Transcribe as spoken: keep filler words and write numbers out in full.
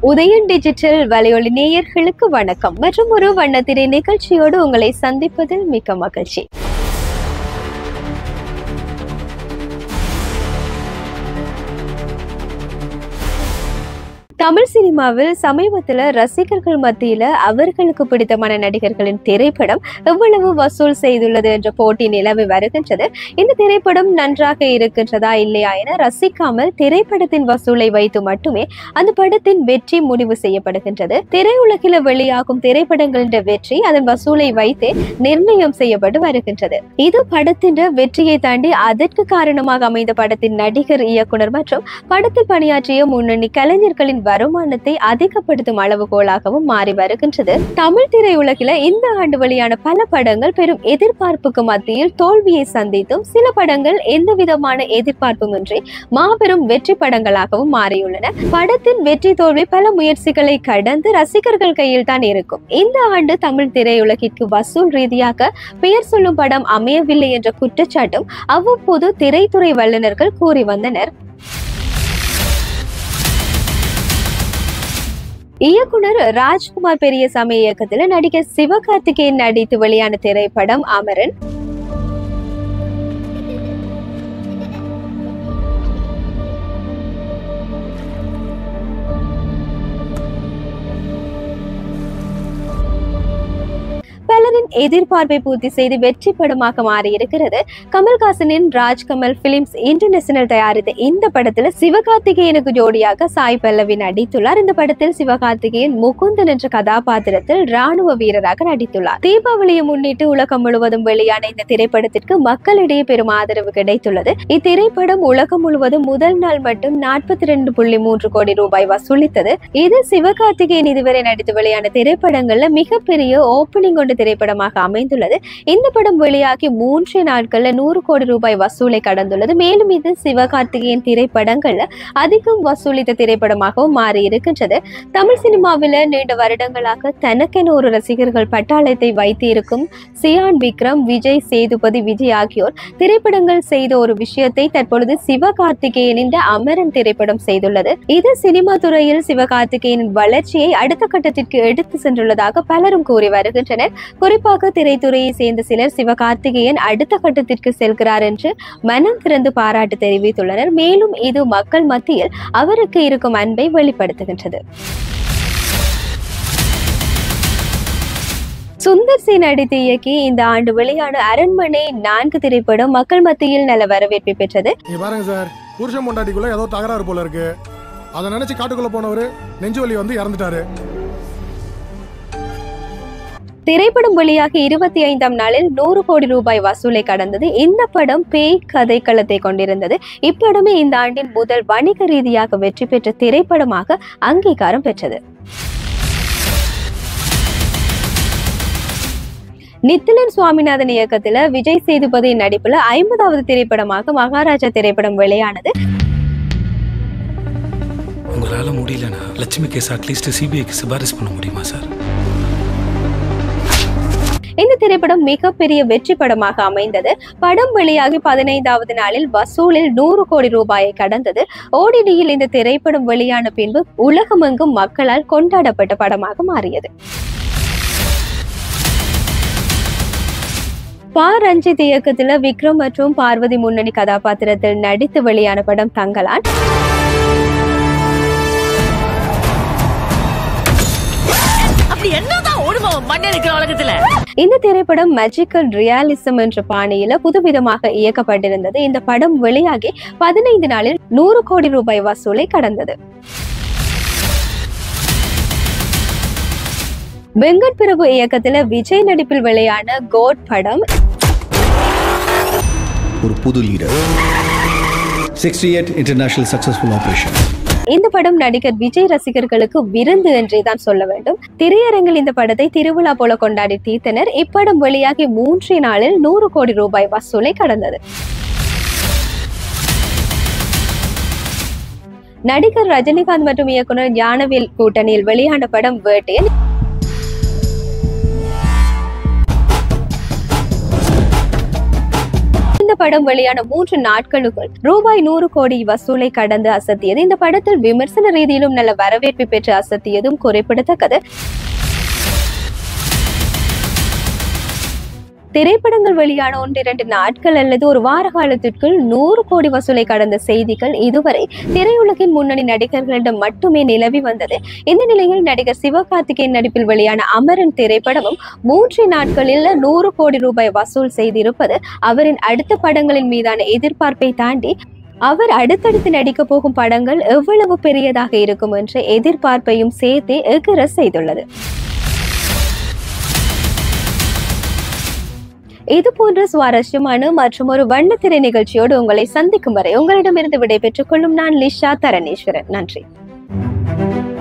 Udayan digital வலையொலி நேயர்களுக்கு வணக்கம் மற்றும் ஒரு வண்ணத்திரை நிகழ்ச்சியோடு உங்களை சந்திப்பதில் மிக்க மகிழ்ச்சி. தமிழ் சினிமாவில் சமீபத்தில் ரசிகர்கள் மத்தியில அவர்களுக்கு பிடித்தமான நடிகர்களின் திரைப்படம் எவ்வளவு வசூல் செய்துள்ளது என்ற போட்டி நிலவி வருகின்றது. இந்த திரைப்படம் நன்றாக இருக்கின்றதா இல்லையா என ரசிக்காமல் திரைப்படத்தின் வசூலை வைத்து மட்டுமே அந்த படத்தின் வெற்றி முடிவு செய்யப்படுகின்றது. திரையுலகில் வெளியாகும் திரைப்படங்களின் வெற்றி அதன் வசூலை வைத்து நிர்ணயம் செய்யப்பட்டு வருகின்றது. இது படத்தின் வெற்றியை தாண்டி அதற்கு காரணமாக அமைந்த படத்தின் நடிகர், இயக்குனர் மற்றும் படத்தில் பணியாற்றிய முன்னணி கலைஞர்களின் வருமானத்தை அதிகப்படுத்தும் அளவுகோலாகவும் மாறி வருகின்றது. தமிழ் திரையுலகில இந்த ஆண்டு வெளியான பல படங்கள் பெரும் எதிர்பார்ப்புக்கு மத்தியில் தோல்வியை சந்தித்தும், சில படங்கள் எந்த விதமான எதிர்பார்ப்புமின்றி மாபெரும் வெற்றி படங்களாகவும் மாறியுள்ளன. படத்தின் வெற்றி தோல்வி பல முயற்சிகளை கடந்து ரசிகர்கள் கையில் தான் இருக்கும். இந்த ஆண்டு தமிழ் திரையுலகிற்கு வசூல் ரீதியாக பெயர் சொல்லும் படம் அமையவில்லை என்ற குற்றச்சாட்டும் அவ்வப்போது திரைத்துறை வல்லுநர்கள் கூறி வந்தனர். இயக்குனர் ராஜ்குமார் பெரியசாமி இயக்கத்தில் நடிகர் சிவகார்த்திகேயன் நடித்து வெளியான திரைப்படம் அமரன். பலரின் எதிர்பார்ப்பை பூர்த்தி செய்து வெற்றி படமாக மாறி இருக்கிறது. கமல்ஹாசனின் ராஜ்கமல் பிலிம்ஸ் இன்டர்நேஷனல் தயாரித்த இந்த படத்துல சிவகார்த்திகேயனுக்கு ஜோடியாக சாய் பல்லவி நடித்துள்ளார். இந்த படத்தில் சிவகார்த்திகேயன் முகுந்தன் என்ற கதாபாத்திரத்தில் ராணுவ வீரராக நடித்துள்ளார். தீபாவளியை முன்னிட்டு உலகம் முழுவதும் வெளியான இந்த திரைப்படத்திற்கு மக்களிடையே பெரும் ஆதரவு கிடைத்துள்ளது. இத்திரைப்படம் உலகம் முழுவதும் முதல் நாள் மட்டும் நாற்பத்தி ரெண்டு புள்ளி மூன்று கோடி ரூபாய் வசூலித்தது. இது சிவகார்த்திகேயன் இதுவரை நடித்து வெளியான திரைப்படங்கள்ல மிகப்பெரிய ஓப்பனிங் கொண்ட திரைப்படமாக அமைந்துள்ளது. இந்த படம் வெளியாகி மூன்று நாட்கள்ல நூறு கோடி ரூபாய் வசூலை கடந்துள்ளது. மேலும் இது சிவகார்த்திகேயன் திரைப்படங்கள்ல அதிகம் வசூலித்த திரைப்படமாகவும் மாறி இருக்கின்றது. தமிழ் சினிமாவில் நீண்ட வருடங்களாக தனக்கென ஒரு ரசிகர்கள் பட்டாளத்தை வைத்து இருக்கும் சியான் விக்ரம், விஜய் சேதுபதி, விஜய் ஆகியோர் திரைப்படங்கள் செய்த ஒரு விஷயத்தை தற்பொழுது சிவகார்த்திகேயனின் அமரன் திரைப்படம் செய்துள்ளது. இது சினிமா துறையில் சிவகார்த்திகேயனின் வளர்ச்சியை அடுத்த கட்டத்திற்கு எடுத்து சென்றுள்ளதாக பலரும் கூறி வருகின்றனர். குறிப்பாக திரைத்துறையை சேர்ந்த சிலர் சிவகார்த்திகேயன் அடுத்த கட்டத்திற்கு செல்கிறார் என்று மனம் திறந்து பாராட்டு தெரிவித்துள்ளனர். மேலும் இது மக்கள் மத்தியில் அவருக்கு இருக்கும் அன்பை வெளிப்படுத்துகின்றது. சுந்தர் சி நடித்து இயக்கி இந்த ஆண்டு வெளியான அரண்மனை நான்கு திரைப்படம் மக்கள் மத்தியில் நல்ல வரவேற்பை பெற்றது. பாருங்க சார், புருஷன் பொண்டாட்டிக்குள்ள ஏதோ தகராறு போல இருக்கு. அதை நினைச்சு காட்டுக்குள்ள போனவரு நெஞ்சு வலி வந்து இறந்துட்டாரு. திரைப்படம் வெளியாகி இருபத்தி ஐந்தாம் நாளில் நூறு கோடி ரூபாய் வசூலை கடந்தது. இந்த படம் பேய் கதை களத்தை கொண்டிருந்தது. இப்படமே இந்த ஆண்டின் முதல் வணிக ரீதியாக வெற்றி பெற்ற திரைப்படமாக அங்கீகாரம் பெற்றது. நித்திலன் சுவாமிநாதன் இயக்கத்துல விஜய் சேதுபதி நடிப்புல ஐம்பதாவது திரைப்படமாக மகாராஜா திரைப்படம் வெளியானது. உங்களால முடியலனா லட்சுமி கேஸ் அட்லீஸ்ட் சிபிஐக்கு சிபாரிசு பண்ண முடியுமா சார்? இந்த திரைப்படம் மிகப்பெரிய வெற்றி படமாக அமைந்தது. படம் வெளியாகி பதினைந்தாவது நாளில் வசூலில் நூறு கோடி ரூபாயை கடந்தது. ஓடிடியில் இந்த திரைப்படம் வெளியான பின்பு உலகமெங்கும் மக்களால் கொண்டாடப்பட்ட படமாக மாறியது. பா ரஞ்சித் இயக்கத்துல விக்ரம் மற்றும் பார்வதி முன்னணி கதாபாத்திரத்தில் நடித்து வெளியான படம் தங்கலான். இந்த திரைப்படம் மேஜிக்கல் ரியாலிசம் என்ற பாணியில புதுவிதமாக இயக்கப்பட்டிருந்தது. இந்த படம் வெளியாகி பதினைந்து நாளில் நூறு கோடி ரூபாய் வசூலை கடந்தது. வெங்கட் பிரபு இயக்கத்துல விஜய் நடிப்பில் வெளியான கோட் படம் ஒரு புது லீடர் அறுபத்தி எட்டு இன்டர்நேஷனல் சக்சஸ்ஃபுல் ஆபரேஷன். இந்த படம் நடிகர் விஜய் ரசிகர்களுக்கு விருந்து என்றே தான் சொல்ல வேண்டும். திரையரங்கில் இந்த படத்தை திருவிழா போல கொண்டாடி தீர்த்தனர். இப்படம் வெளியாகி மூன்று நாளில் நூறு கோடி ரூபாய் வசூலை கடந்தது. நடிகர் ரஜினிகாந்த் மற்றும் இயக்குனர் ஞானவேல் கூட்டணியில் வெளியான படம் வேட்டையன். இந்த படம் வெளியான மூன்று நாட்களுக்குள் ரூபாய் நூறு கோடி வசூலை கடந்து அசத்தியது. இந்த படத்தில் விமர்சன ரீதியிலும் நல்ல வரவேற்பு பெற்று அசத்தியதும் குறிப்பிடத்தக்கது. திரைப்படங்கள் வெளியான ஒன்றிரண்டு நாட்கள் அல்லது ஒரு வார காலத்திற்குள் நூறு கோடி வசூலை கடந்த செய்திகள் இதுவரை திரையுலகின் முன்னணி நடிகர்களிடம் மட்டுமே நிலவி வந்தது. இந்த நிலையில் நடிகர் சிவகார்த்திகேயன் நடிப்பில் வெளியான அமரன் திரைப்படமும் மூன்று நாட்களில் நூறு கோடி ரூபாய் வசூல் செய்திருப்பது அவரின் அடுத்த படங்களின் மீதான எதிர்பார்ப்பை தாண்டி அவர் அடுத்தடுத்து நடிக்க போகும் படங்கள் எவ்வளவு பெரியதாக இருக்கும் என்ற எதிர்பார்ப்பையும் சேர்த்தே எகிர செய்துள்ளது. இது போன்ற சுவாரஸ்யமான மற்றும் ஒரு வண்ணத்திரை நிகழ்ச்சியோடு உங்களை சந்திக்கும் வரை உங்களிடமிருந்து விடைபெற்றுக் கொள்ளும் நான் லிஷா தரணேஸ்வரன். நன்றி.